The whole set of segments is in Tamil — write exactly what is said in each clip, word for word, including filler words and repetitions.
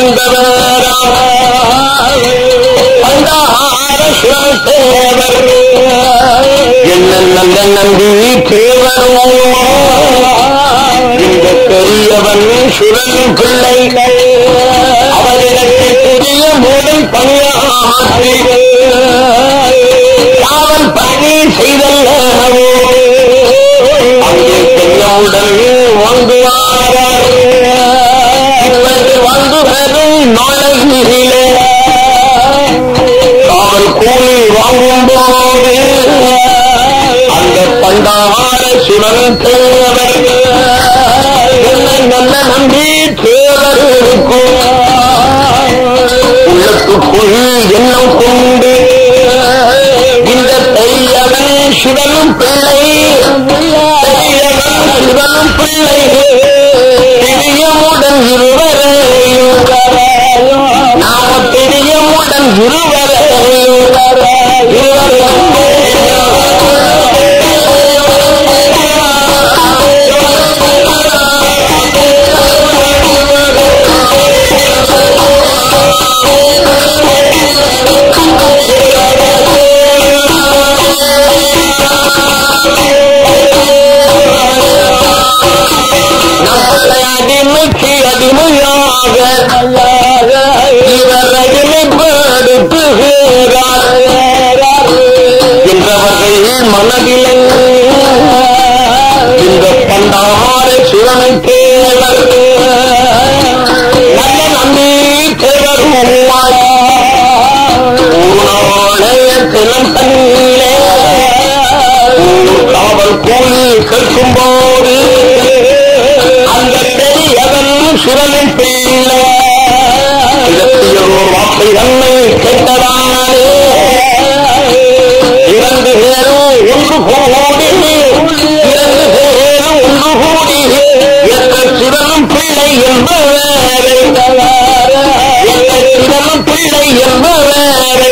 வந்தவர் பண்டார சிவத்தேவர் என்ன நல்ல நம்பி தேவரும் இந்த பெரியவன் சுரன் பிள்ளை அவர்களுக்கு புதிய மூளை பணியாற்றி காவல் பணி செய்தல்லவோ அங்கே பெரியவுடன் வாங்குவார் வந்து வரும் நாளையிலே காவல் கூலி வாங்கும் போது அந்த பண்டார சிவன் தேவர் நல்ல நம்பி தேவர் இருக்கும் உள்ளத்துக்குள் எண்ணம் கொண்டு இந்த பெரியவன் சிவனும் பிள்ளை பெரியவன் சிவனும் பிள்ளை பெரியமுடன் இருவரையும் நாம பெரியமுடன் இருவரையும் அடிமைக்கு அடிமையாக இவர் அடிமைப்படுத்துகிறார் என்றவர்கள் மனதிலே இந்த பண்டார சிவனை தேவர் நல்ல நம்பி தேவருமாய் தினம் தண்ணீரே காவல் கூலி கேட்கும் போது அந்த பெரியவன் சிவனின் பிள்ளை ஒரு வார்த்தை தன்னை கேட்டதானே இரண்டு பேரும் ஒன்று கூடி இரண்டு பேரும் ஒன்று கூடி என்ற சிவனும் பிள்ளை என்பவரை என்ற சிவனும் பிள்ளை என்பவரை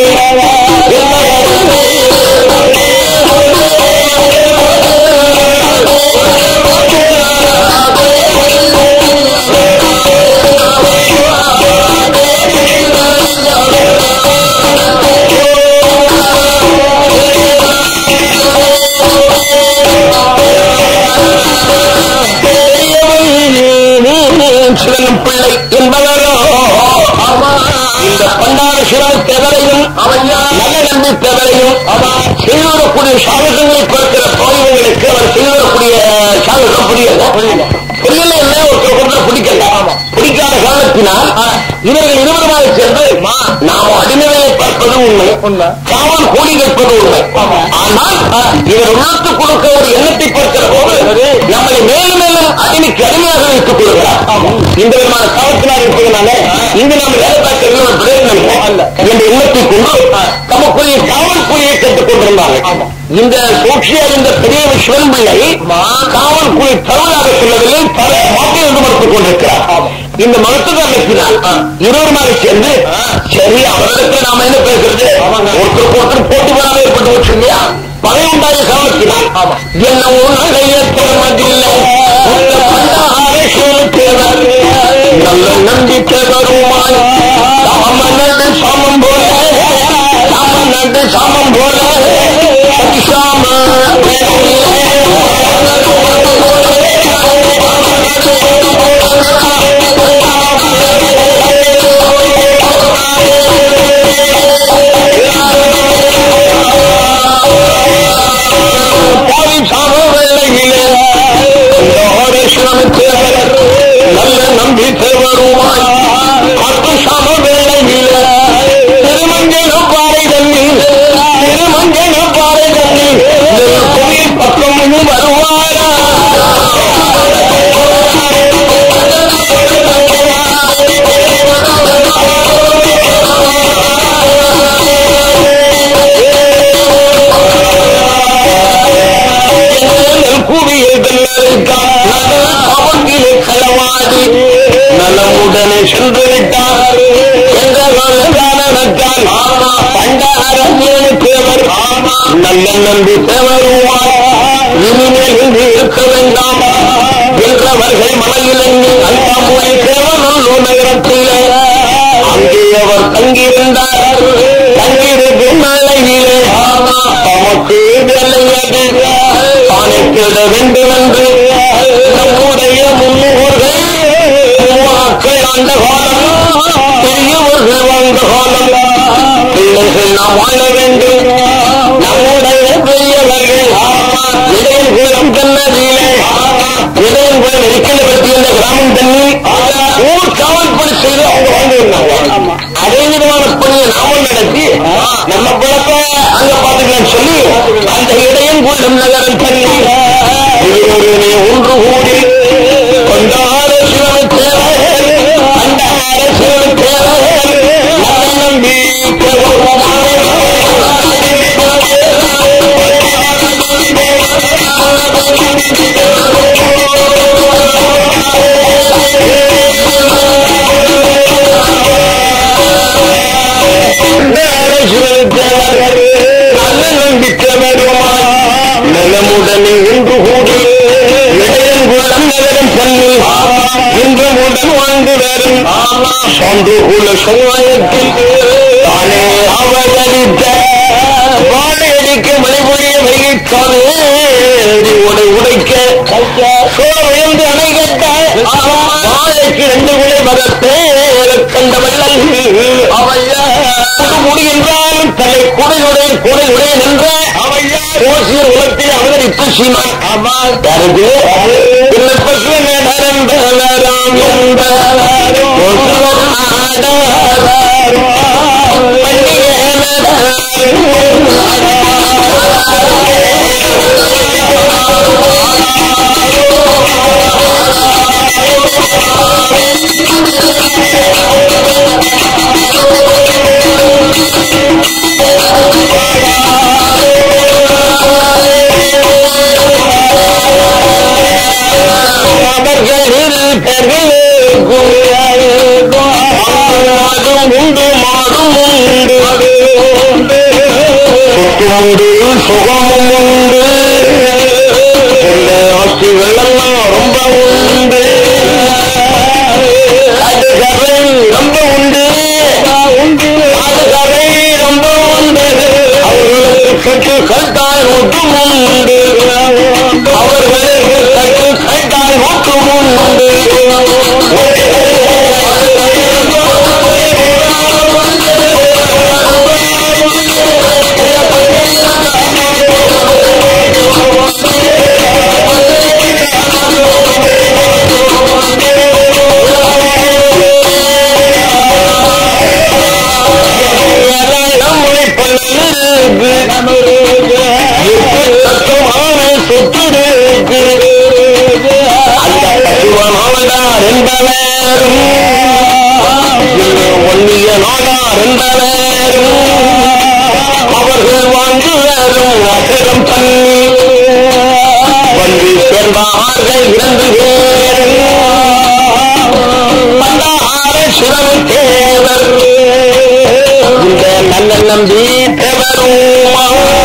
சிவனும் பிள்ளை என்பவரோ இந்த பண்டார சிவன் தேவரையும் நல்ல நம்பி தேவரையும் செய்வதற்குரிய சாகசங்களை கொடுக்கிற கோயில்களுக்கு அவர் செய்வதற்குரிய சாகசம் புரியல புரியல என்ன ஒருத்தர் ஒருத்தர் பிடிக்கல பிடிக்காத காரணத்தினால் இவர்கள் இருவருமாக சேர்ந்து நாம் அடிமையை பார்ப்பது உண்மை காவல் கூலி கேட்பது உண்மை ஆனால் இவர் உள்ளத்துக் கொடுக்க ஒரு எண்ணத்தை பார்க்கிற போது நம்மளை மேலும் மேலும் அடிமைக்கு அடிமையாக வைத்துக் கொள்கிறார் இந்த விதமான காலத்தினால் இருப்பதனால இங்கு நாம் வேலை பார்க்க ஒரு பிரயோஜனம் அல்ல என்ற எண்ணத்தை கொண்டு தமக்குரிய காவல் கூலியை கேட்டுக் கொண்டிருந்தாங்க. இந்த சூழ்ச்சியா இந்த பெரிய சிவன் பிள்ளை காவல் கூலி தருவதாக சொல்லவில்லை பல மாற்றம் என்று மறுத்துக் கொண்டிருக்கிறார். இந்த மருத்துவத்தினால் இருவருமாக சேர்ந்து சரி அவரிடத்தில் நாம என்ன பேசுறது ஒருத்தருக்கு ஒருத்தர் போட்டி போடாமல் ஏற்பட்டு வச்சு இல்லையா பகை உண்டாய காலத்தினால் என்ன ஒன்றில்லை நல்ல நம்பிக்கை வருமாய் நாம நடு சாமம் போல நாம நடு சாமம் போல சாம வெள்ளையிலே நல்ல நம்பிக்கை வருமாய் பத்து சம வேளையிலே திருமஞ்சன பாறை தண்ணி திருமஞ்சன பாறை தண்ணி கோயில் பக்கம் வருவாரா அவங்கிலே களவாடி நலமுடனே சென்று விட்டார் என்றால் பண்டார தேவர் நல்ல நம்பி தேவருவார் இனிமேல் இன்று இருக்க வேண்டாம் என்றவர்கள் மலையில் எண்ணி அந்த மொழி தேவனல்லூர் நகரத்திலே அங்கே அவர் தங்கியிருந்தார். தங்கியிருக்கும் மலையிலே தமக்கு வேலையது தானைக்கிட வேண்டும் என்று நம்முடைய முன்னோர்கள் மக்கள் ஆண்ட காலம், பெரியவர்கள் வாழ்ந்த காலம். பிள்ளைகள் நாம் வாழ வேண்டும். நம்முடைய பெரியவர்கள் இடையன்குளம் தன்னதியிலே இடையன்குளம் இருக்கிற பற்றி இந்த கிராமம் தண்ணி ஊர் காவல்படி செய்து அவங்க வாழ்ந்துருந்தாங்க. அதே விதமான பணியை நாமும் நடத்தி நம்ம குழப்ப அங்க பார்த்துக்கலாம்னு சொல்லி அந்த இடையன்குளம் நகரம் தண்ணி ஒன்று கூடி கொண்டாட சிவன் தேவை அந்த சிவன் தேவை நம்பி நல்ல நம்பிக்கை வருவாய் நலமுடனே இன்று கூடி இடையன்குளம் நகரம் தண்ணி இன்றுமுடன் வாழ்ந்து வரும் சான்று குல சமுதாயத்தில் தானே அவதரித்த வாழையடிக்க மலைபொழிய வைக்காது உடை உடைக்க சோழ உயர்ந்து அணை கட்ட வாழைக்கு ரெண்டு விளை மதத்தே கண்ட வள்ளல் அவையா முடி என்றாலும் தலை குடையுடைய குடையுடைய நின்ற அவையா ஓசியர் உலகத்தில் அவதரிப்பு சீமான் அம்மாள் தருது பற்றி நடந்தவராம் உண்டு மாடும் உண்டு உண்டு சுகமும் உண்டு ஆட்சி வெள்ளம் ரொம்ப உண்டு அதுகரை ரொம்ப உண்டு உண்டு அதுகரை ரொம்ப உண்டு அவர்களுக்கு கட்டு கட்டாய் ஒட்டும் உண்டு அவர்களுக்கு கட்டு கட்டாய் ஒட்டும் உண்டு ஒன்னிய நாடார் என்பவரும் அவர்கள் வாழ்ந்து வரும் அகரம் பண்ணி வந்து சேர்ந்தார்கள் இரண்டு பேரும் பண்டார சிவன் தேவர் இந்த நல்ல நம்பி தேவரும்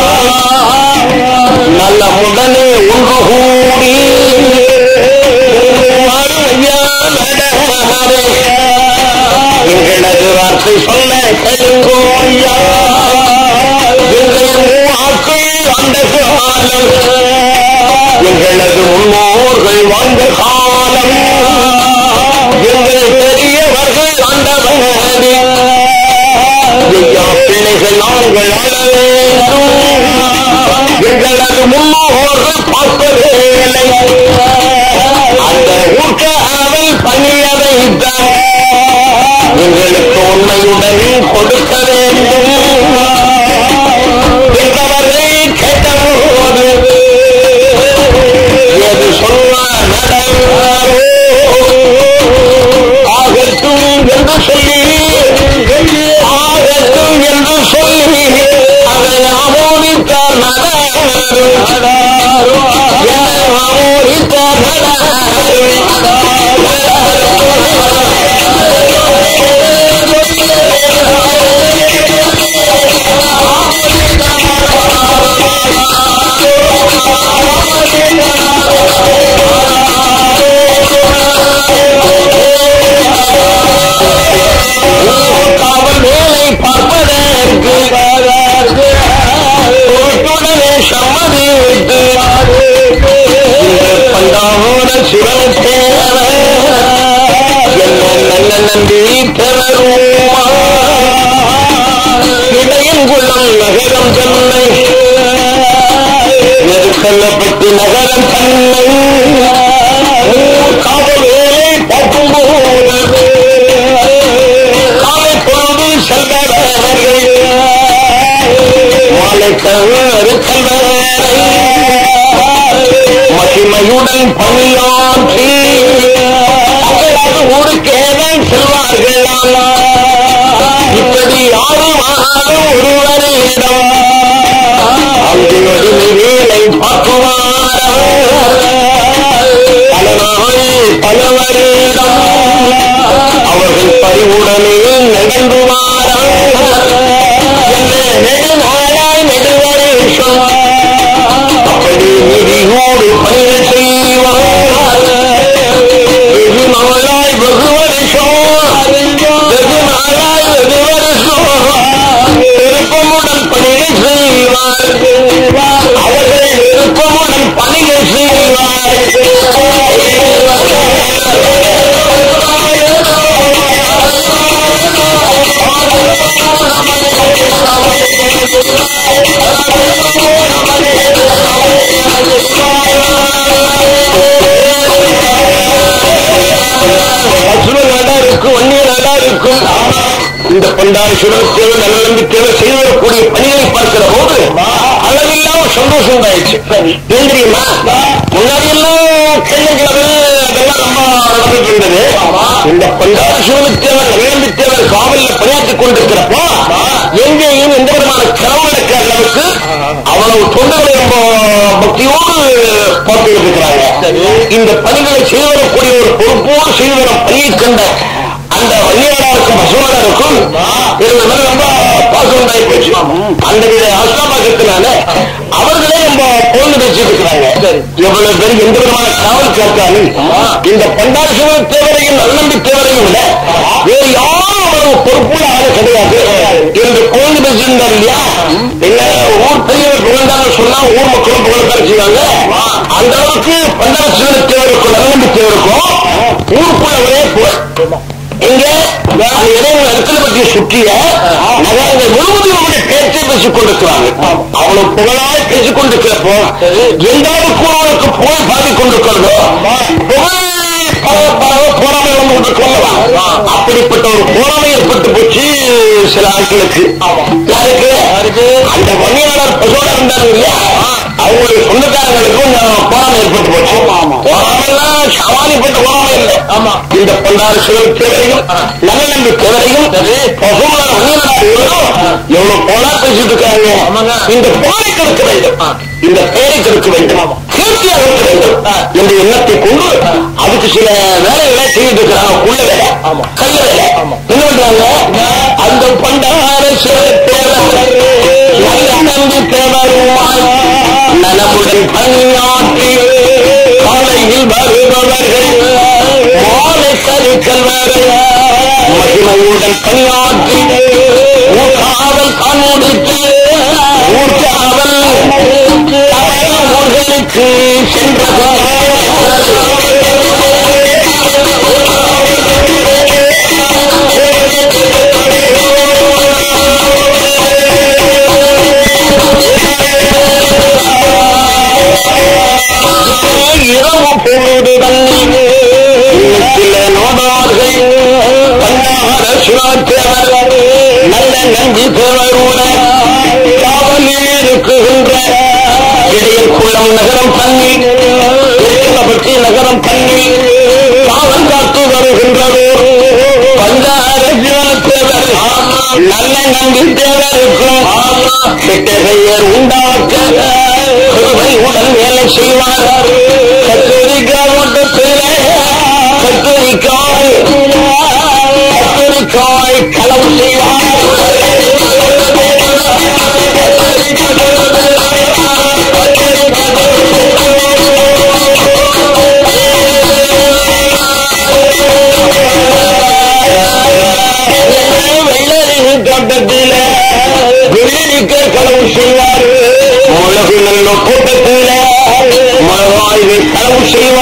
நல்ல முடனே ஒன்று கூடி எங்களது வார்த்தை சொல்ல கருங்கோயா அந்த காலம் எங்களது முன்னோர்கள் வாழ்ந்த காலம் எங்கள் பெரியவர்கள் ஆண்டவனே ஐயா பிள்ளைகள் நாங்கள் ஆள வேண்டும் எங்களது முன்னோர்கள் பார்க்க வேலை அந்த ஊற்றாவை பணிய வைத்தான் எங்களுக்கு உண்மையுடன் கொடுக்க வேண்டும் என்பவரை கேட்டபோது எது சொன்னார் ஆகட்டும் என்று சொல்லி ஆகட்டும் என்று சொல்லி அதை அமோதித்தார் நடார் அமோதித்தார் தேவர் என்ன நல்ல நன்றி பெறருமா இடையங்குளம் நகரம் தன்னை நெருக்கல்லப்பட்டு நகரம் தன்னை காவலேலை பார்க்கும் போது காலை பொழுது செல்வர்கள் மாலை கரு செல்வரை மகிமையுடன் பணியாற்றி ஊருக்கேதான் செல்வார்கள் இப்படி யாரும் ஆனாலும் ஒருவரிடம் அங்கு வேலை பார்க்குவார் பல நாள் பலவரிடம் அவர்கள் பறிவுடனே நடந்துவார் நெடுநாளாய் நெடுவரேஷம் அப்படி நிதியோடு பயிர் செய்வார் வெகு நாளாய் வெகு வருஷம் வெகு நாளாய் வெகு வருஷம் விருப்பமுடன் பணியை செய்வார் அவர்கள் விருப்பமுடன் பணியை செய்வார் இருக்கும் இந்த பண்டாரி சுடத்தேவை நல்ல நம்பிக்கையை செய்வதற்குரிய பணிகளை பார்க்கிற போது அளவில்லாம சந்தோஷம் உண்டாயிடுச்சு. ஏன் தெரியுமா, முன்னாடி எல்லாம் கிழங்கு அதெல்லாம் ரொம்ப நடந்துட்டு இருந்தது. இந்த பண்டாரி சுடத்தேவர் நல்ல நம்பிக்கையவர் காவலில் பணியாற்றிக் கொண்டிருக்கிறப்போ எங்கேயும் எந்த விதமான கிளம்பு நடக்கிற அளவுக்கு அவ்வளவு தொண்டர்களை ரொம்ப பக்தியோடு பார்த்துக்கிட்டு இருக்கிறாங்க. இந்த பணிகளை செய்வதற்குரிய ஒரு பொறுப்போடு செய்து வரும் பணியை கண்ட அந்த வன்னியராருக்கும் பசுவனருக்கும் ரொம்ப பாசம் உண்டாகி போச்சு. அந்த வித ஆசிரமாக்கத்தினால அவர்களே ரொம்ப பொழுது பேசிட்டு இருக்கிறாங்க. எவ்வளவு பேர் எந்த விதமான காவல் கேட்டாலும் இந்த பண்டாரி தேவரையும் நல்லம்பி தேவரையும் விட வேறு யாரும் அவ்வளவு பொறுப்புள்ள ஆளு கிடையாது என்று பொழுது பேசியிருந்தார் இல்லையா. என்ன ஊர் பெரியவர் புகழ்ந்தாங்க சொன்னா ஊர் மக்களும் புகழ்தான் செய்வாங்க. அந்த அளவுக்கு பண்டாரி தேவருக்கும் நல்லம்பி தேவருக்கும் ஊருக்குள்ள ஒரே புகழ். இங்க இடத்துல பற்றிய சுற்றிய நகரங்கள் முழுவதும் பேச்சை பேசிக் கொண்டிருக்கிறாங்க. அவ்வளவு புகழாய் பேசிக் கொண்டிருக்கிறப்போ எந்தாவது கூறுவதற்கு புகழ் பாதிக் கொண்டிருக்கிறதோ புகழ் போராமை வந்து கொண்டு கொள்ளலாம். அப்படிப்பட்ட ஒரு போராமை ஏற்பட்டு போச்சு சில ஆட்களுக்கு. யாருக்கு அந்த வன்னியாளர் பசோட இருந்தாங்க இல்லையா, அவங்களுடைய சொந்தக்காரங்களுக்கும் போராமை ஏற்பட்டு போச்சு. போராமைலாம் சவாலிப்பட்ட போராமை இல்லை. இந்த பண்டாரி தேவரையும் நல்ல நம்பி தேவரையும் பசுமான வன்னியனாரும் எவ்வளவு போலா பேசிட்டு இருக்காங்க. இந்த போரை கெடுக்க வேண்டும், இந்த பெயரை கெடுக்க வேண்டும், கீர்த்தியாக இருக்க வேண்டும் என்ற எண்ணத்தை கொண்டு அதுக்கு சில வேலைகளை செய்துட்டு இருக்கிறாங்க. உள்ள வேலை, கல்ல வேலை. என்ன பண்றாங்க, அந்த பண்டாரி தேவர் நல்ல நம்பி தேவருமாய் நலமுடன் பணியாற்றி காலையில் வருபவர்கள் மாலை கருக்கல் மகிமையுடன் பணியாற்றி ஊர்காவல் கண்முடித்து ஊர்காவல் ஊர்களுக்கு சென்றது. இரவு பொழுது சில நோடார்கள் நல்ல நன்றி தேவருடன் காவலில் இருக்குகின்ற இடையில் குளம் நகரம் பண்ணி பற்றி நகரம் பண்ணி காவல் காத்து வருகின்றது. பண்டார தேவர் நல்ல நன்றி தேவருக்கும் கெட்ட பெயர் உண்டாக்க உடன் வேலை செய்வார். கத்தரிக்காய் ஓட்டத்தில் கத்தரிக்காய் கத்தரிக்காய் களவு செய்வார். வெள்ளரின் தோட்டத்தில் வெள்ளரிக்காய் களவு செய்வார். மிளகு நல்ல கூட்டத்தில் மிளகாய்கள் களவு செய்வார்.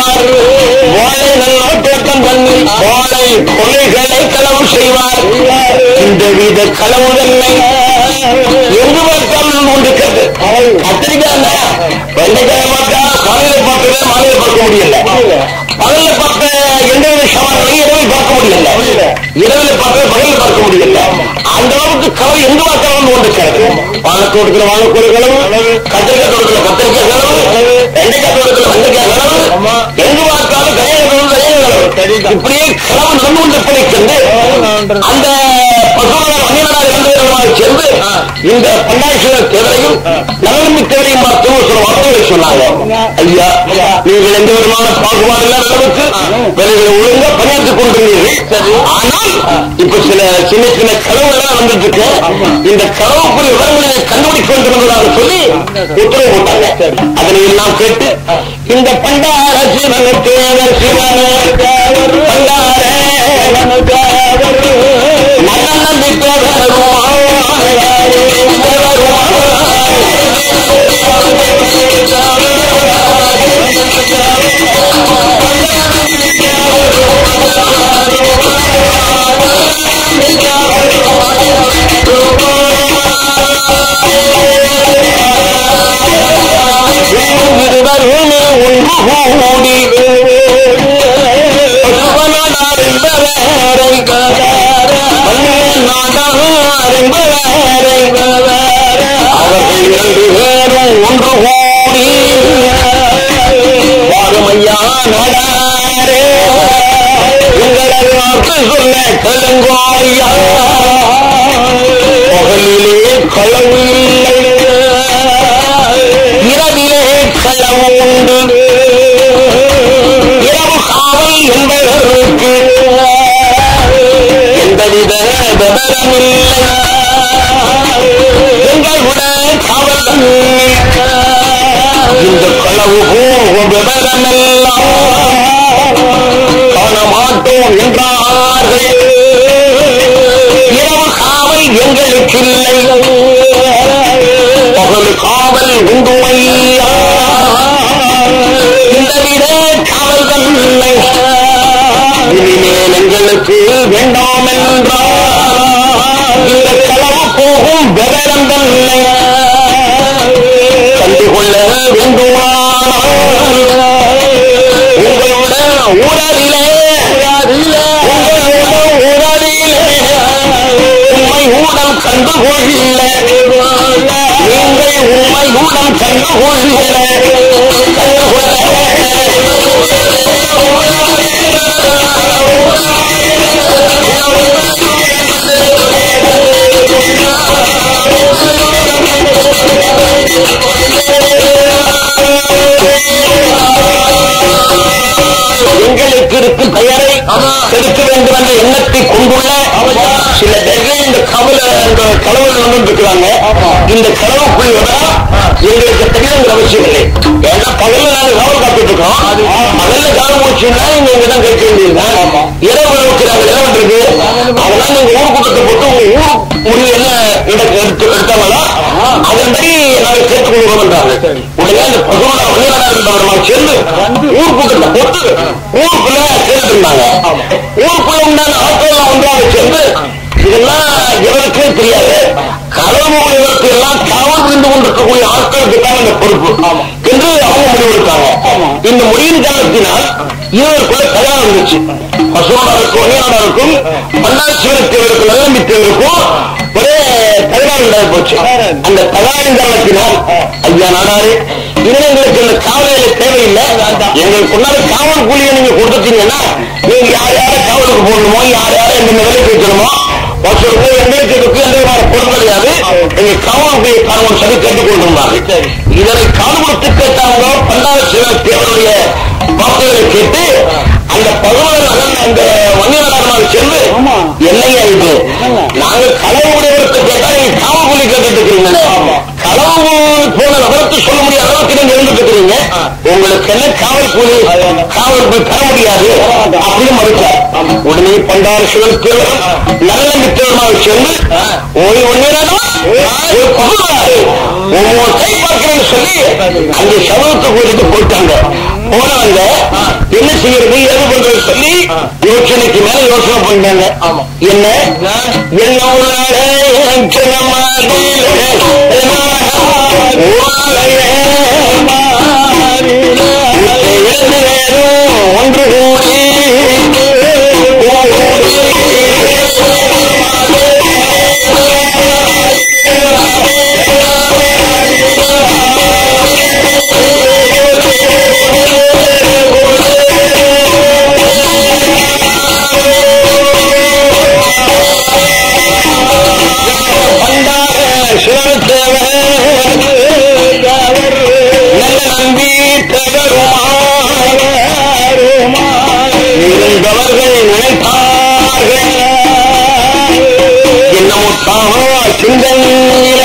மண்ணில் கோலை கொலைகளை களவு செய்வார். இந்த வித களவு தன்மை எங்கு பார்த்தாலும் கொண்டிருக்கிறது. கத்திரிக்காய் வெள்ளைக்காய் பார்த்தா காலையில பார்க்கவே மாலையில பார்க்க முடியல. பகல்ல பார்த்த எந்த வித சவால்களையும் இரவில் பார்க்க முடியல. இரவில் பார்க்க பகலில் பார்க்க முடியல. அந்த அளவுக்கு களவு எங்கு பார்த்தாலும் கொண்டிருக்கிறது. வாழைத்தோட்டத்துல வாழைக்கோடு களவு, கத்திரிக்காய் தோட்டத்துல கத்திரிக்காய் களவு, வெண்டைக்காய் தோட்டத்துல வெண்டைக்காய் களவு, எங்கு பார்த்தாலும் கையில களவு கையில களவு. இப்படியே களவு நடந்து கொண்டிருப்பதை அந்த பசுமனார் வன்னியனார் இரண்டு பேருமாக சேர்ந்து இந்த பண்டாட்சியர் தேவரையும் நலனமி தேவரையும் பார்த்து சில வார்த்தைகளை சொன்னாங்க. ஐயா, நீங்கள் எந்த விதமான பாகுபாடு இல்லாத அளவுக்கு வேலைகளை ஒழுங்கா பணியாற்றிக் கொண்டிருந்தீர்கள். ஆனால் இப்ப சில சின்ன சின்ன களவுகள் வந்துட்டு இருக்கு. இந்த களவுக்குரிய விவரங்களை கண்டுபிடிக்க வேண்டியிருந்ததாக சொல்லி உத்தரவு போட்டாங்க. அதனை எல்லாம் கேட்டு இந்த பண்டார சிவன தேவர் சிவன பண்டார நல்ல நம்பி அவர்கள் இரண்டு பேரும் ஒன்று கூடி வாருமையா நாடாரே உங்களது வாக்கு சொன்ன கலங்கோயா பகலிலே களவு இல்லை, இரவிலே களவு உண்டு. இரவு காவல் என்பதற்கு எந்தவித விவரமில்லை. எங்களுடன் காவல் இந்த களவு போகும் விவரமெல்லாம் காண மாட்டோம் என்றார்கள். இரவு காவல் எங்களுக்கு இல்லை, பகல் காவல் உண்டுமையா. இந்த விட காவல் தன்னை இனிமேல் எங்களுக்கு வேண்டாம் என்றார். இந்த களவு போகும் விவரம் தன்னை கண்டுகொள்ள வேண்டுமானால் உங்களோட உறவிலே உங்களோட உறவிலே உண்மை ஊடம் கண்டுகொள்ள நீங்கள் உண்மை ஊடம் கண்டுகொள்ள எங்களுக்கு இருக்கும் பெயரை கெடுக்க வேண்டும் என்ற எண்ணத்தை கொண்டுள்ள சில பேர்கள் இந்த கவல இந்த களவில் வந்துருக்கிறாங்க. இந்த களவுக்குள் எங்களுக்கு தெரியணுங்கிற அவசியம் இல்லை. ஏன்னா பகல்ல நாங்கள் காவல் காத்துட்டு இருக்கோம். பகல்ல காவல் முடிச்சுன்னா நீங்க இங்கதான் கேட்க வேண்டியதுதான். இரவு அளவுக்கு நாங்கள் என்ன பண்றது? அதனால நீங்க ஊர் கூட்டத்தை போட்டு உங்க ஊர் முடிவு என்ன எடுத்து எடுத்தாங்களா அதன்படி நாங்கள் கேட்டுக்கொள்கிறோம் என்றாங்க. உடனே அந்த பசுமனார் வன்னியனார் சேர்ந்து ஊர் கூட்டத்தை போட்டு ஊருக்குள்ள கேட்டு இருந்தாங்க. ஊருக்குள்ள உண்டான ஆட்கள் ஒன்றாக சேர்ந்து இதெல்லாம் எவருக்கே தெரியாது. களவு இவருக்கு எல்லாம் காவல் புரிந்து கொண்டிருக்கக்கூடிய ஆட்களுக்கு தான் இந்த பொறுப்பு என்று அவங்க முடிவெடுத்தாங்க. இந்த முடிவின் காரணத்தினால் இவருக்குள்ள தயார் இருந்துச்சு. பசுமனாருக்கும் வன்னியனாருக்கும் பண்டாட்சியருக்கு நலமித்தவருக்கும் ஒரே தகராறு உண்டாகி போச்சு. அந்த தகராறின் காரணத்தினால் ஐயா நாடாரு இன்னும் எங்களுக்கு இந்த காவலை தேவையில்லை, எங்களுக்கு கொண்டாட காவல் கூலியை நீங்க கொடுத்துட்டீங்கன்னா நீங்க யார் யார காவலுக்கு போடணுமோ யார் யார எந்த வேலைக்கு வைக்கணுமோ ஒருத்தருக்கு எங்களுக்கு இதுக்கு எந்த விதமான பொருள் கிடையாது, எங்க காவலுக்கு காவல் சரி கேட்டுக் கொண்டிருந்தாங்க. இதனை காவலுக்கு கேட்டாங்க. பண்டாட்சியர் தேவருடைய வாக்குகளை கேட்டு அந்த பகவான் அந்த வன்னியனார் சேர்ந்து என்னையா இது நாங்க களவு உடையவர்கிட்ட கேட்டா நீங்க காவல் கூலி கேட்டுட்டு இருக்கிறீங்க, களவு போன விவரத்தை சொல்ல முடியாத அளவுக்கு நீங்க இருந்துட்டு இருக்கிறீங்க, உங்களுக்கு என்ன காவல் கூலி காவல் போய் தர முடியாது அப்படின்னு மறுத்தார். உடனே பண்டார சிவன் தேவர் நல்ல மித்தவமாக சேர்ந்து ஒரு ஒன்னியனா ஒரு பகுதாரு ஒவ்வொரு கை பார்க்கிறேன்னு சொல்லி அந்த சமூகத்தை கூட்டிட்டு போயிட்டாங்க. போனவங்க என்ன செய்யறது ஏது பண்றது சொல்லி யோசனைக்கு மேல யோசனை பண்றாங்க. ஆமா என்ன ஒன்று கூடி இருந்தவர்கள் நினைத்தார்கள் என்னமுத்தாக சிந்தனையில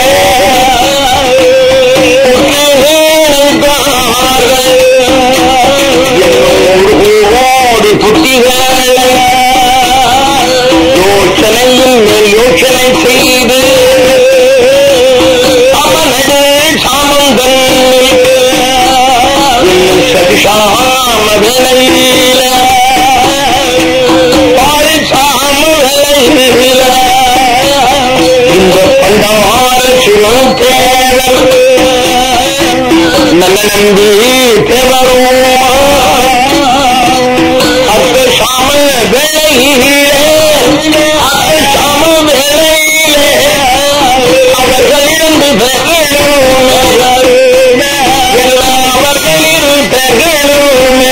ஓடி புத்திகள் யோசனையும் மேல் யோசனை செய்து அவனது சாமந்தன் சதிஷாம வேளையில பாரிசாம வேளையில இந்த பண்டார சிவம் தேவர் நல்ல நம்பி தேவருமா அத்த சாம வேளையிலே அத்த சாம வேளையிலே அவர்கள் இரண்டு பேர்களும் அவர்களின் பேர்களும்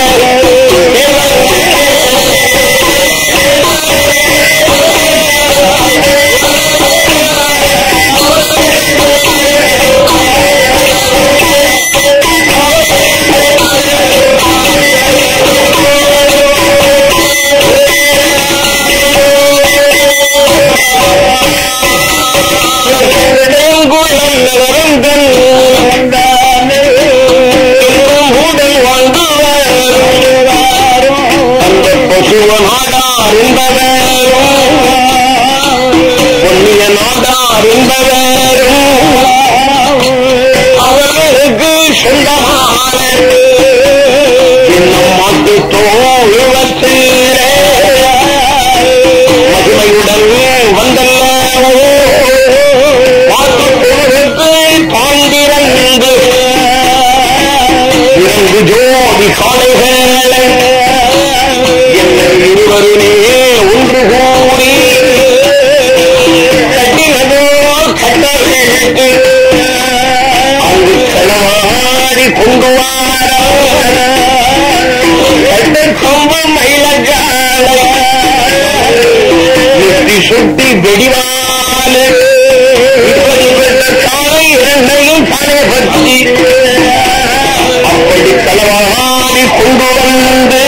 நாடார் என்பவரும் பொன்னிய நாடார் என்பவரும் அவர்களுக்கு சொந்தமான இன்னும் மாட்டு தோழுவத்திலே மகிமையுடன் வந்தல்லவோ மாட்டு தோழுக்கு பாண்டிரந்து இரண்டு ஜோடி காளைகளை இருவருமே ஒன்று கூடி கட்டினதோ கட்டவிட்டு அங்கு களவாடி கொண்டு வார கொம்பு மயிலக்கால சுட்டி வெடிவான இப்படிப்பட்ட காலை இரண்டையும் காலை பற்றி அப்படி களவாடி கொண்டு வந்து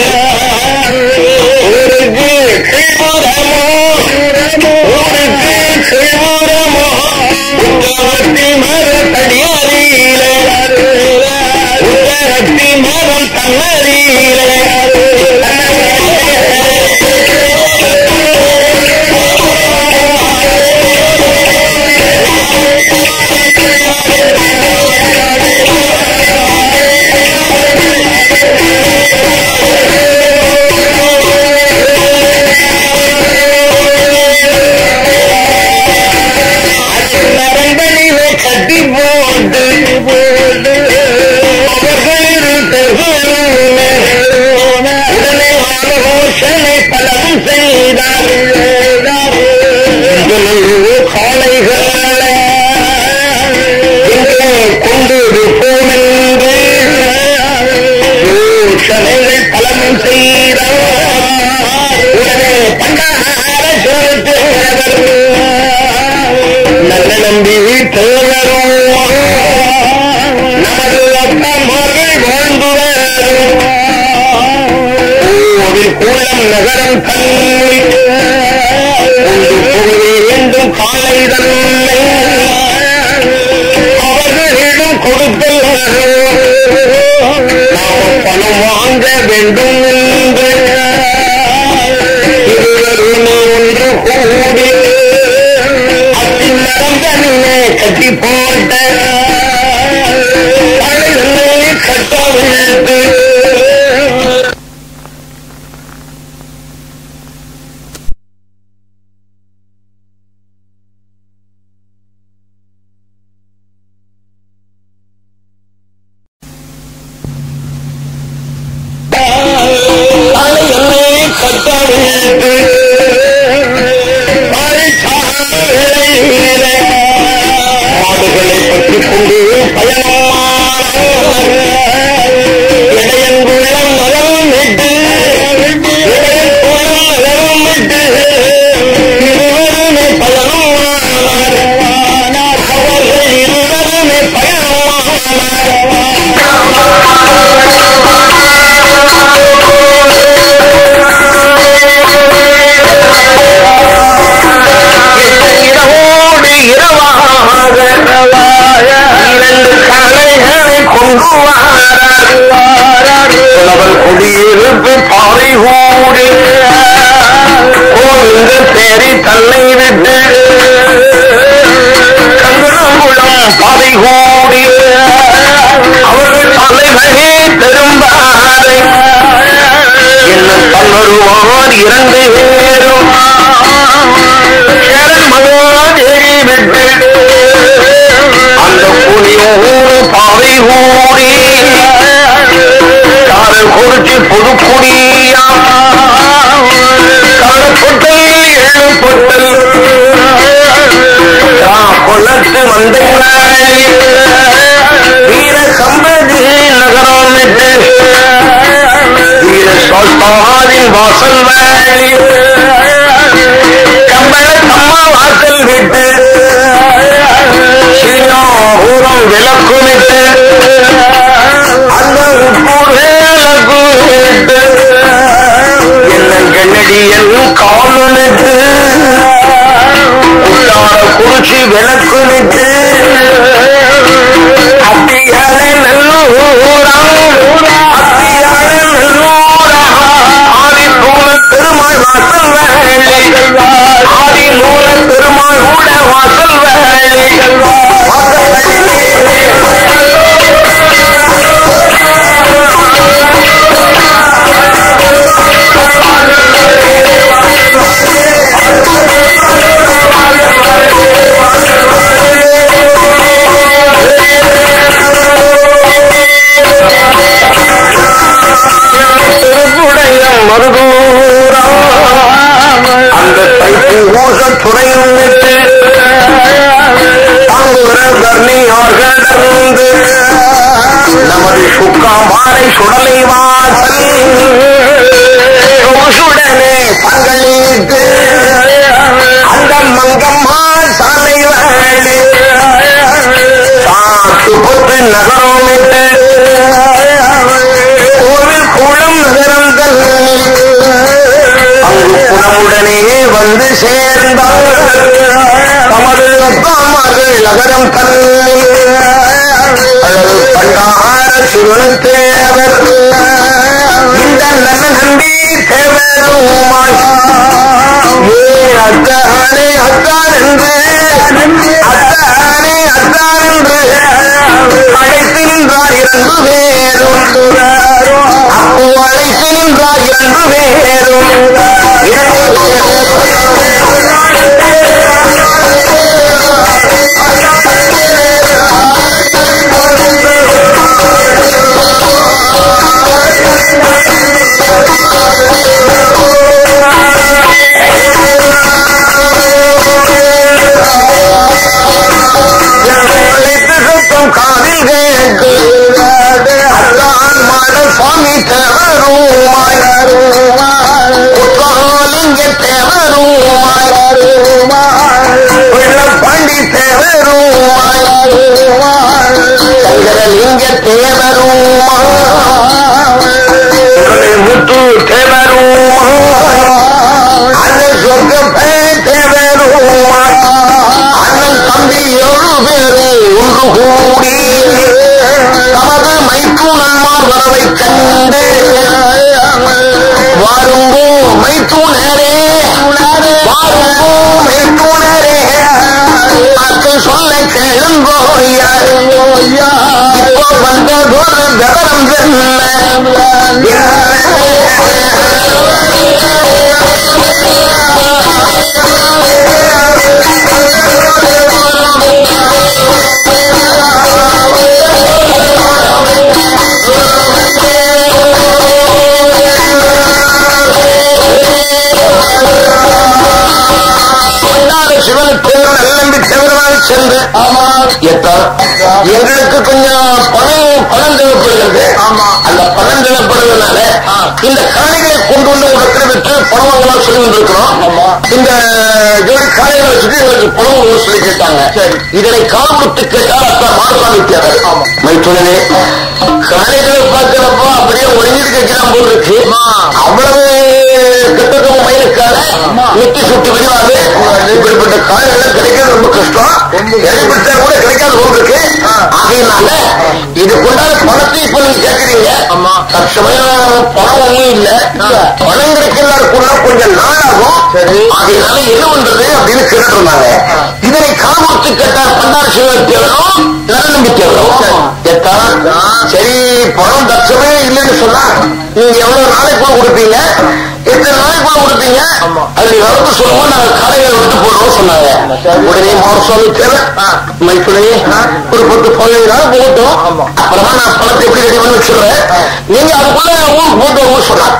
ஊருக்கு கிழபுரமோ ஊருக்கு கிழபுரமோ உத்தரத்தி மரத்தடியறியில உத்தரத்தி மரம் தன்னறியில கட்டி போட்டு போட்டு உடனே ஆலோசனை பலம் செய்தார் காளைகளை கொண்டு போமென்று யோசனைகள் பலம் செய்தார் உடனே பண்டார சொல்லிட்டு நல்ல நம்பி தேவரும் நமது அப்பமார்கள் வாழ்ந்துவர் கோவில் கூலம் நகரம் தன்னை கொண்டு போக வேண்டும் காலை தன்னை அவர்களிடம் கொடுத்தல் நாம் பணம் வாங்க வேண்டும் என்று இருவருமே ஒன்று கூடி நடந்தே கட்டி போட்ட கட்ட விழுந்து கொண்டு பயணமான இடையன்புள்ளம் நகரம் விட்டு இடையன்புள்ளம் நகரம் விட்டு இருவருமே பயணமானார். அவர்கள் இருவருமே பயணமானார். இரவோடு இரவாக இரண்டு கலைகளை கொண்டு வாரார். அவள் குடியிருப்பு பாறை கூடி கோவிந்த தேடி தன்னை விட்டு கங்குளங்குளம் பாறை கூடி அவர்கள் தலைவகை பெரும்பாறை இன்னும் பல்லொருவார் இரண்டு பேரும் மகாதேவி விட்டு அந்த புலியூர் பாவை கூடி காரல் குறிச்சி புதுக்குடியா காலப்பொட்டல் ஏழு பொட்டல் கொள்ளத்து வந்தாய் வீர சம்பதி நகரம் விட்டு வீர சோல்பாவின் வாசல் வேலி கம்பளத்தம்மா வாசல் விட்டு சீனாபூரம் விளக்குமிட்டு அந்த உப்பூரேலகு விட்டு என்ன கண்ணடியல் காலுனிட்டு உள்ளார குறிச்சி விளக்குமிட்டு அத்தியாலே நல்லூரா அத்தியாலே நல்லூரா ஆதி நூல பெருமாள் வாசல் வேலை ஆதி நூல பெருமாள் கூட வாசல் வேலை மருதூரா அந்த தைப்பூச துறையும் விட்டு தர்ணியார்கடந்து நமது சுக்காமாரை சுடலை வாசல் சுடனே பங்களித்து அந்த மங்கம்மா சாலை வேலை சாத்து பொத்து நகரம் விட்டு கோவில் குளம் நகரம் தள்ளி அங்கு குணமுடனே வந்து சேர்ந்தார் தமது அப்பாமார்கள் நகரம் தள்ளி அழகு பண்டார சிவன் தேவர் இந்த நல்ல நம்பி தேவருமாய் ஏ அத்தானே அத்தான் என்று அத்தானே அத்தான் என்று அழைத்து நின்றார் இரண்டு பேரும் அப்போ அழைத்து நின்றார் இரண்டு பேரும் காதில் கேட்டு அத்தான் மாட சுவாமி தேவருமாய் குற்றாலிங்க தேவருமாய் வெள்ளப்பாண்டி தேவருமாய் சங்கரலிங்க தேவருமாய் முத்து தேவருமாய் அந்த சொர்க்கப்பே தேவருமாய் அண்ணன் தம்பி ஏழு பேரு ஒன்று கூடி தமது மைத்துனன்மார் வரவை கண்டு வாருங்கோ மைத்துனரே வாருங்கோ மைத்துனரே அக்கு சொல்ல கேளுங்கோயா இப்போ வந்ததொரு விவரம் சிவனுக்கு நல்லம்பி செவருமாய் சென்று எங்களுக்கு கொஞ்சம் பணம் பணம் தேவைப்படுகிறது. அந்த பணம் தேவைப்படுறதுனால இந்த காளைகளை கொண்டு வந்து இடத்துல வச்சு பணம் வாங்கலாம் சொல்லி வந்திருக்கிறோம். இந்த ஜோடி காளைகளை வச்சுட்டு எங்களுக்கு பணம் வாங்க சொல்லி கேட்டாங்க. இதனை காலமுத்து கேட்டால் அப்ப மாசாமி தேவை மைத்துடனே காளைகளை பார்க்கிறப்போ அப்படியே ஒழுங்கிட்டு கேட்கிறான் போல் இருக்கு. அவ்வளவு கெட்டதும் மயிலுக்காக நெட்டி சுட்டி விடுவாரு. இப்படிப்பட்ட காளைகள் கிடைக்கிறது ரொம்ப கஷ்டம். எதிர்பிடிச்சா கூட கிடைக்காது போல் இருக்கு. ஆகையினால இது கொண்டாட பணத்தை இப்ப நீங்க கேட்கிறீங்க. தற்சமயம் பணம் ஒன்றும் இல்ல. பணம் கிடைக்கிறதுக்குள்ள கொஞ்சம் நாளாகும். ஆகையினால என்ன பண்றது அப்படின்னு கேட்டு இருந்தாங்க. இதனை காலமுத்து கேட்டால் பண்டார சிவன் தேவரும் நல்ல நம்பிக்கை வரும். சரி பணம் தற்சமயம் இல்லைன்னு சொன்னா நீங்க எவ்வளவு நாளைக்குள்ள கொடுப்பீங்க, எத்தனை நாளைக்குள்ள கொடுப்பீங்க, அது வரப்பு சொல்லுவோம், நாங்க காலையில விட்டு போடுறோம் சொன்னாங்க. உடனே மாரசாமி தேவை மைத்துணையே ஒரு பத்து பதினைந்து நாள் போட்டோம். அப்புறமா நான் பணத்தை எப்படி ரெடி பண்ணி வச்சுடுறேன், நீங்க அதுக்குள்ள ஊருக்கு போட்டு வருவோம் சொன்னாங்க.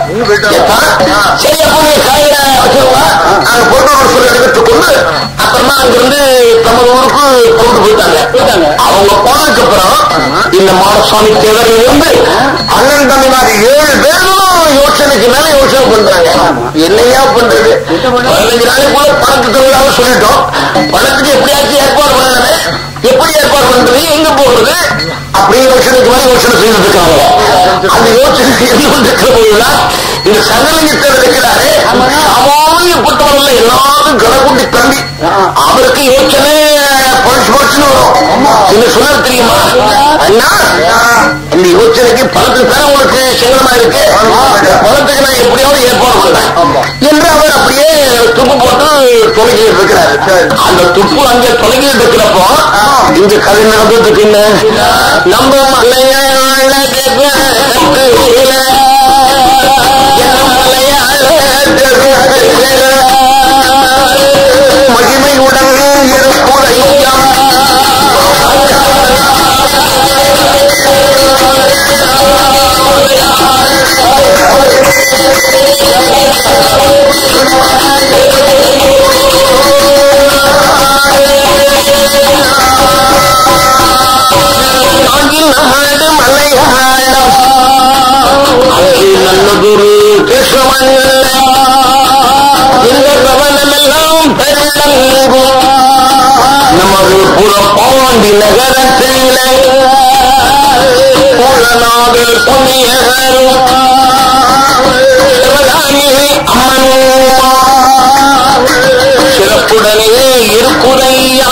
சரி அப்போ நீங்க காலையில வச்சுருவா நாங்க போட்டு ஒரு சொல்லி எடுத்துக்கொண்டு அப்புறமா அங்கிருந்து தமது ஊருக்கு கொண்டு போயிட்டாங்க. அவங்க போனதுக்கு அப்புறம் இந்த மாரசாமி தேவர்கள் இருந்து அண்ணன் தமிழ்நாடு ஏழு பேரும் யோசனைக்கு மேல யோசனை பண்றாங்க. என்னையா பண்றது, பதினஞ்சு நாளைக்குள்ள பணத்துக்கு தொழிலாக சொல்லிட்டோம், பணத்துக்கு எப்படியாச்சும் ஏற்பாடு பண்ணவே, எப்படி ஏற்பாடு பண்றது, எங்க போகிறது அப்படியே யோசனைக்கு மேல யோசனை செய்து இருக்காங்க. அந்த யோசனை என்ன இருக்கிற போதுதான் இந்த சங்கலிங்கத்தில் இருக்கிறாரு சாமானியப்பட்டவர்கள் எல்லாரும் கடகுண்டி தம்பி அவருக்கு யோசனை பரிசு பரிசுன்னு வரும். என்ன சொன்ன தெரியுமா அண்ணா, இந்த யோசனைக்கு பணத்துக்கு தானே உங்களுக்கு சங்கடமா இருக்கு, பணத்துக்கு நான் எப்படியாவது ஏற்பாடு பண்றேன் என்று அவர் அப்படியே துப்பு போட்டு தொலைக்கிட்டு இருக்கிறாரு. அந்த துப்பு அங்கே தொலைக்கிட்டு இருக்கிறப்போ இங்க கதை நடந்ததுக்கு என்ன நம்ம மகிமையுடன் இருப்புரையா நல்லகுரு கேசவன் இந்த கவனமெல்லாம் பெருங்கும் நமது புறப்பாண்டி நகரத்திலே புலனாக புண்ணியரும் சிறப்புடனே இருக்குதையா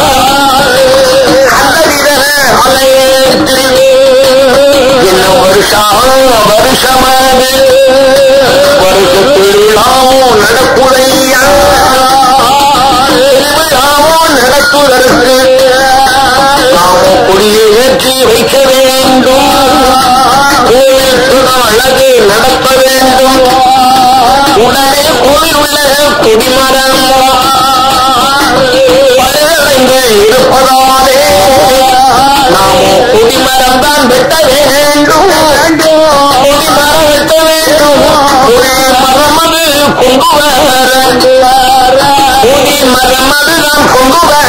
என்ன வருஷம் வருஷமாக வருஷத்திலாமோ நடக்குதையா நடக்குதற்கு நாமோ கொடியை ஏற்றி வைக்க வேண்டும், கோவில் அழகு நடத்த வேண்டும். உடனே கோவில் உள்ள குடிமரம் பலரைந்து இருப்பதாலே நாமோ குடிமரம் தான் வெட்ட வேண்டும், குடிமரம் வெட்ட வேண்டும். குடிமரம் அது கொண்டு வர, குடிமரம் அது தான் கொண்டு வர.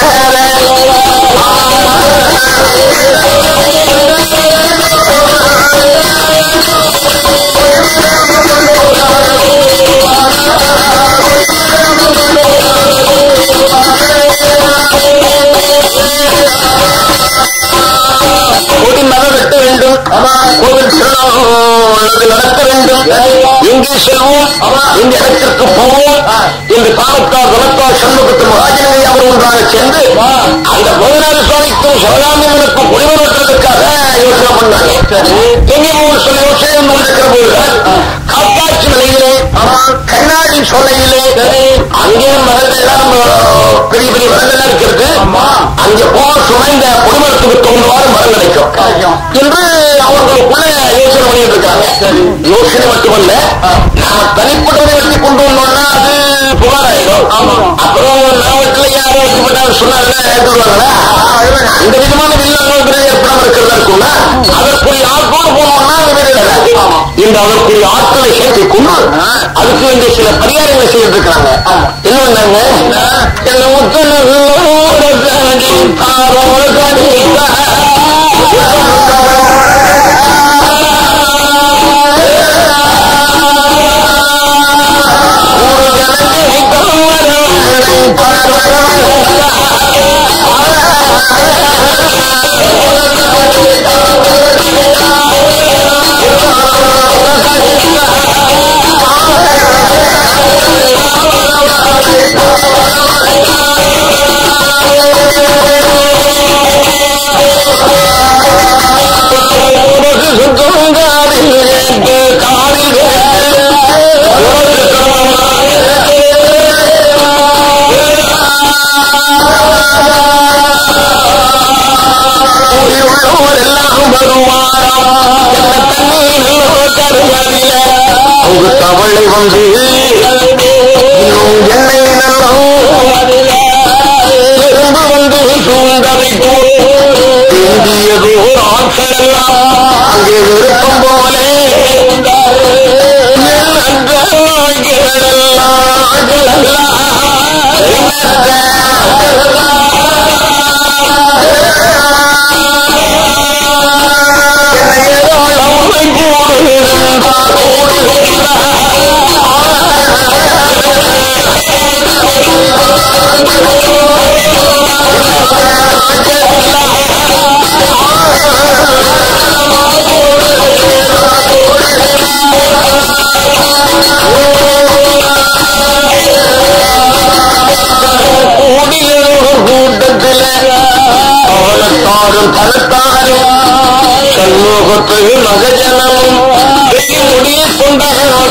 கொடி மரம் வெட்ட வேண்டும், கோவில் திருநாள் நடத்த வேண்டும். எங்கே செல்வோம், இந்த இடத்திற்கு போவோம் என்று காலத்தால் வளர்த்தால் சண்முகத்து மகாஜனங்களை அவர் ஒன்றாக சென்று அந்த பதினாறு சுவாமிக்கும் சிவகாமியனுக்கும் குடிவரத்திற்காக யோசனை பண்ணாங்க. எங்கே போவோம் சொல்லி யோசனை இருக்கிற போது காக்காட்சி மலையிலே கண்ணாடி சோலையிலே அங்கே மரங்கள் எல்லாம் பெரிய பெரிய மரங்கள் இருக்கிறது. அங்கே போக சுமைந்த குடிமரத்துக்கு தோன்றுவாறு மரம் கிடைக்கும் என்று அவர்களுக்குள்ள யோசனை பண்ணிட்டு இருக்காங்க. யோசனை மட்டுமல்ல, நாம தனிப்பட்டவரை வெட்டி கொண்டு வந்தோம்னா அது புகாராயிடும். அப்புறம் நாமத்துல யாரும் வெட்டிப்பட்டாலும் சொன்னாங்கன்னா ஏற்றுவாங்களா, அந்த விதமான வில்லாங்க ஏற்படாம இருக்கிறதா இருக்கும்னா அதற்குரிய ஆட்களோடு போனோம்னா இந்த அதற்குரிய ஆட்களை சேர்த்து கொண்டு அதுக்கு வேண்டிய சில பரிகாரங்களை செய்து இருக்கிறாங்க. என்ன பண்ணாங்க, என்ன தவளை வந்து என்னை எறும்பு வந்து சூழ்ந்ததை தேந்தியதோ ஆட்கள் எல்லாம் அங்கே விருப்பம் போலே சண்முகத்து மகஜனமும் முடியை கொண்ட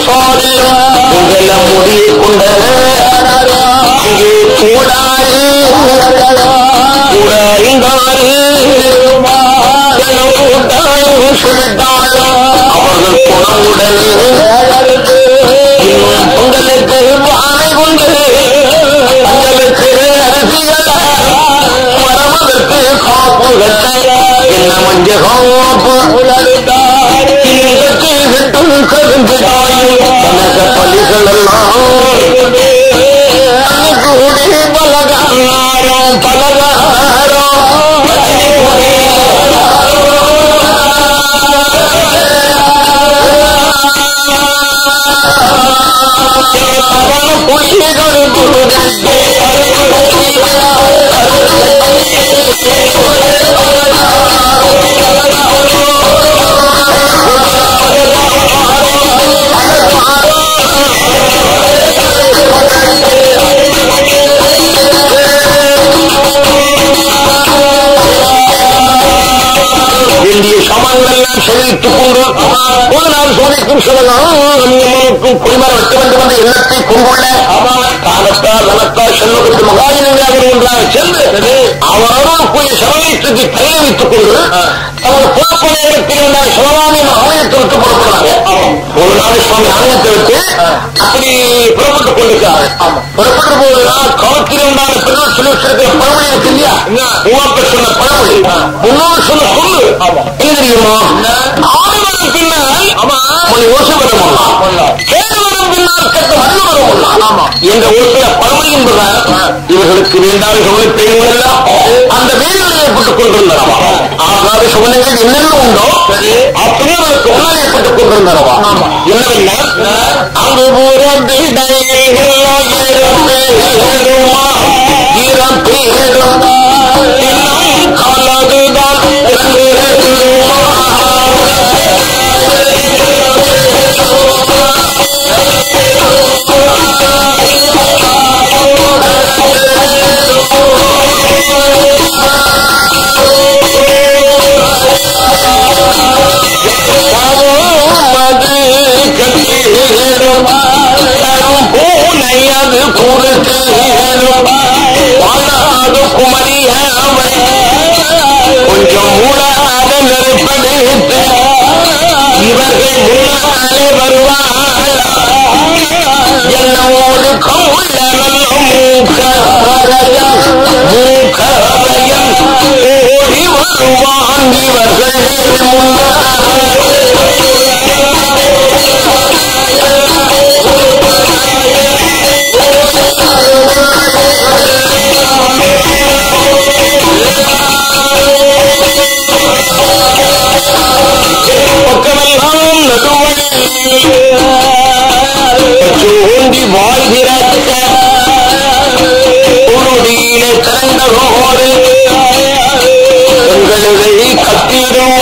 முடியை கொண்ட இங்கே கூடாறு கூடாரு அவர்கள் குணமுடன் பொங்கலுக்கு பானை கொண்டு பொங்கலுக்கு அரசியல மரமதற்கு காப்பு என்ன மஞ்ச காப்பு விட்டும் கருந்துடாயும் கனக பலிகள் எல்லாம் கூடி பலகாரம் பலகாரம் புலிகள் வேண்டிய சாமான்கள் எல்லாம் சேகரித்துக் கொண்டு ஒரு நாள் சோதிக்கும் சிவனுக்கும் குடிமர வெட்ட வேண்டும் என்ற எண்ணத்தை கொண்டுள்ள காலத்தால் நலத்தால் செல்வதற்கு மகாஜனாக ஒன்றாக சென்று அவரோடு கூடிய சமயத்துக்கு கையை வைத்துக் கொண்டு அவர் புறப்பட இடத்தில் சிவகாமி ஆலயத்தை விட்டு புறப்படுறாங்க. ஒரு நாள் சுவாமி ஆலயத்தை விட்டு அப்படி புறப்பட்டுக் கொண்டிருக்கிறார். புறப்பட்ட போதுதான் காலத்தில் உண்டான பெருமாள் சொல்லி வச்சிருக்கிற பழமொழி இருக்கு இல்லையா, மூவாக்க சொன்ன பழமொழி முன்னோர் சொன்ன சொல்லு என்ன தெரியுமா, ஆடுவதன் பின்னால் ஓசை வர முடியலாம், கேடுவதன் பின்னால் கெட்ட மண்ணு வர முடியலாம் என்ற ஒரு சில பழமொழி என்பதால் இவர்களுக்கு வேண்டாத கவனத்தையும் எல்லாம் அந்த வேலையில் ஏற்பட்டுக் கொண்டிருந்தனவா. ஆகாத சுவனங்கள் என்னென்ன உண்டோ அப்படியே அவருக்கு முன்னால் ஏற்பட்டுக் கொண்டிருந்தனவா. என்னவென்னா அங்கு கலதுதான் பூனையது குறுக்கு வாழாது குமரியாமல் கொஞ்சம் மூடாத நெருப்படுத்து இவர்கள் முன்னாலே வருவார் என்னோடு கவுள்ள நல்ல மூக்கரையன் மூக்கரையன் ஓடி வருவான் இவர்கள் முன்னாலே கழுதை கத்திடும்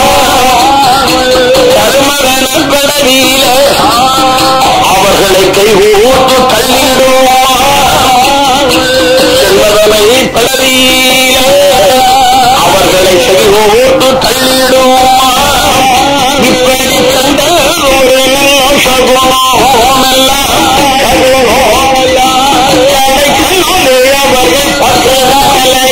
கருமகன கடலில அவர்களை கைகூட்டு தள்ளிடும் செல்வதனை படலில அவர்களை கைகூட்டு தள்ளிடும் இப்படி கண்ட ஒரு சகுனோமெல்லாம் அவர்கள் பக்கலை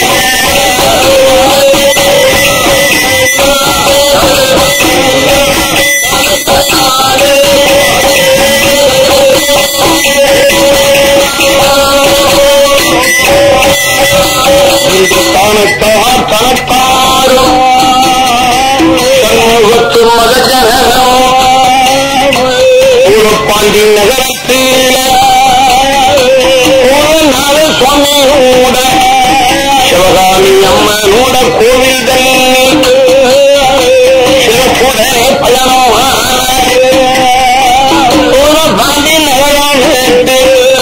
தனத்தார் தனத்தாரும் சமூகத்து மகஜனம் பாண்டி நகரத்தில் ஒரு நாள் சுவாமியோட சிவகாமி அம்மனோட கோவில் தண்ணீர் சிறப்புட பயணமான ஒரு பாண்டி நகராட்டு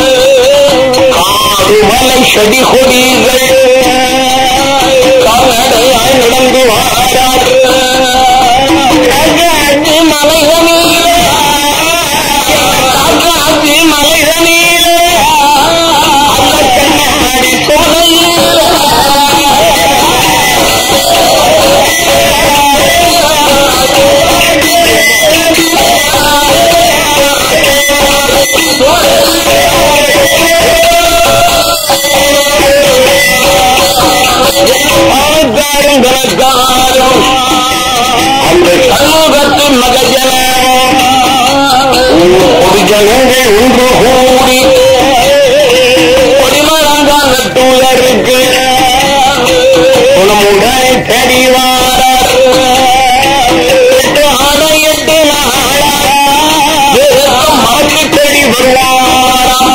காடுமலை செடி கொடிகள் கால்நடையாய் நடந்து வாரார் மலைதனிலே மலைதனிலே அந்த கண்ணாடி சோலையில் ஆகாரம் கனகாரம் அந்த சமூகத்து மகஜனம் பொதுஜனங்கள் ஒன்று கூடி கொடிமரங்கான தூதருக்கு குணமுடனை தெரிவார் எட்டு ஆடை எட்டு நாளா மறக்கு தேடி வருவாராம்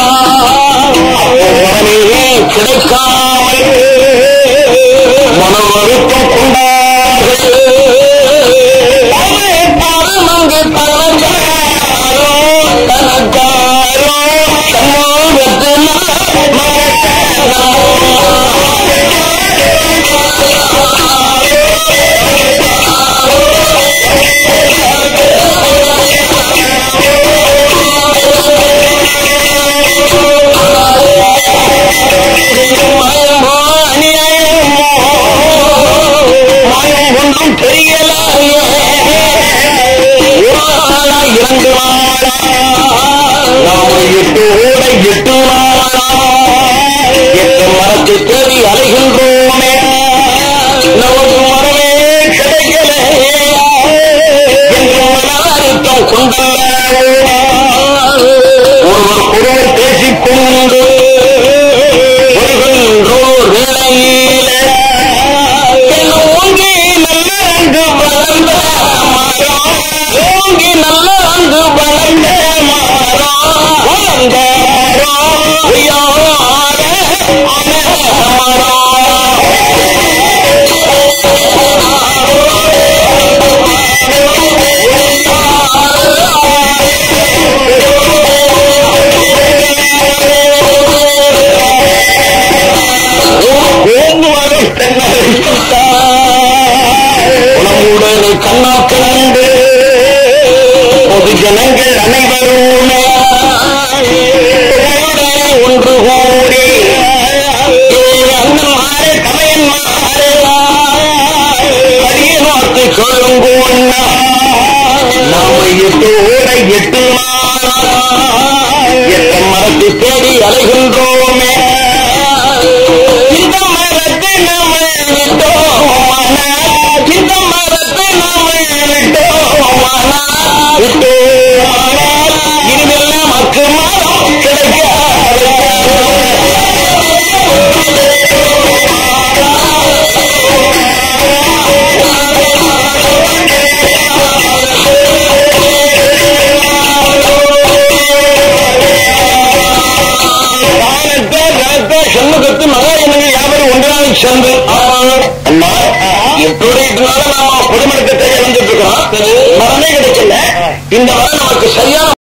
உடனே கிடைக்காமல் மன வருத்தம் கொண்டார்கள் அங்கு தனக்காரோ தனக்காரோ சமூகத்தின் மயமோ அநியாயமோ மாயம் ஒன்றும் தெரியலையே ஒரு நாளா இரண்டு நாளா நாம எட்டு ஓட எட்டு நாளா எட்டு மரத்தை தேடி அலைகின்றோமே நமக்கு மரமே கிடைக்கலையே என்று மன அழுத்தம் கொண்டல்ல ஒருவர் ஒருவர் பேசிக்கொண்டு வருகின்றோர் வேளையில ஓங்கி நல்ல அங்கு வளர்ந்த மரம் ஓங்கி நல்ல அங்கு வளர்ந்த மரம் வளர்ந்த மரம் உயராத உணவுடனே கண்ணா கண்டு பொது ஜனங்கள் அனைவருமே ஒன்று கூடி அண்ணன் மாறே தமையன் மாறே அரிய நாட்டு சொல்லுங்கோ அண்ணா நாம எட்டு ஓடை எட்டு நாளா எட்டு மரத்தை தேடி அலைகின்றோமே இந்த மரத்தை நம்ம விட்டோமானா இந்த மரத்தை நம்ம விட்டோமானா விட்டோமானால் இனிமேல் நமக்கு மரம் கிடைக்காது சண்முகத்து மகாஜனங்கள் யாவரும் ஒன்றாக சேர்ந்து அண்ணா எட்டுடைய நாம பொதுமணத்தை தேடி வந்துட்டு இருக்கிறோம் மரமே கிடைக்கல இந்த மரம் நமக்கு சரியான